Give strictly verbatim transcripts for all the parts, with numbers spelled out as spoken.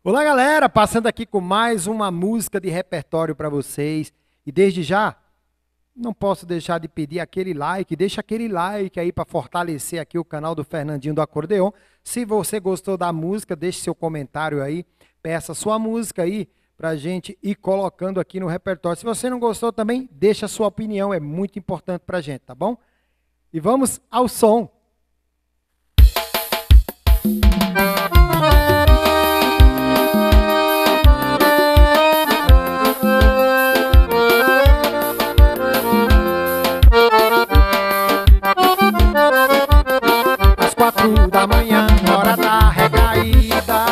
Olá, galera, passando aqui com mais uma música de repertório para vocês. E desde já, não posso deixar de pedir aquele like, deixa aquele like aí para fortalecer aqui o canal do Fernandinho do Acordeon. Se você gostou da música, deixe seu comentário aí, peça sua música aí para a gente ir colocando aqui no repertório. Se você não gostou também, deixa a sua opinião, é muito importante para a gente, tá bom? E vamos ao som. Quatro da manhã, hora da recaída.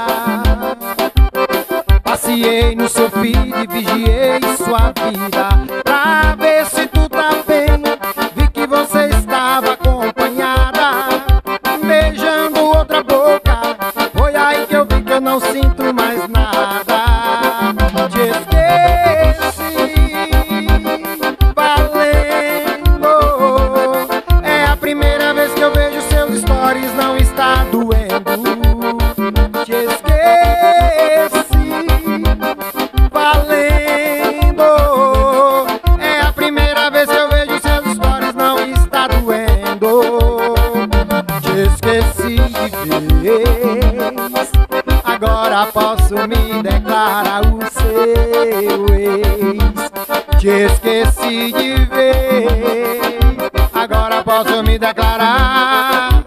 Passei no seu feed e vigiei sua vida pra ver se tu tá bem. Vi que você estava acompanhada, beijando outra boca. Foi aí que eu vi que eu não sinto mais nada. Te esqueci, valendo. É a primeira vez que eu vejo seus stories, não está doendo. Te esqueci, valendo. É a primeira vez que eu vejo seus stories, não está doendo. Te esqueci de vez, agora posso me declarar o seu ex. Te esqueci de vez, agora posso me declarar